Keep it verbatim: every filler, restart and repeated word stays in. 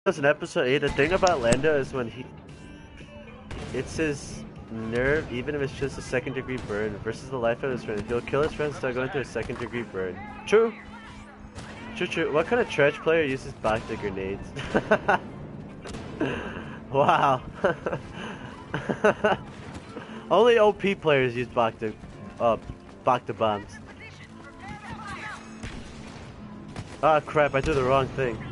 in episode eight, the thing about Lando is when he... It's his nerve, even if it's just a second degree burn, versus the life of his friend. He'll kill his friend, start going through a second degree burn. True! True, true. What kind of trash player uses Bacta grenades? Wow. Only O P players use Bacta, uh, Bacta bombs. Ah, crap, I did the wrong thing.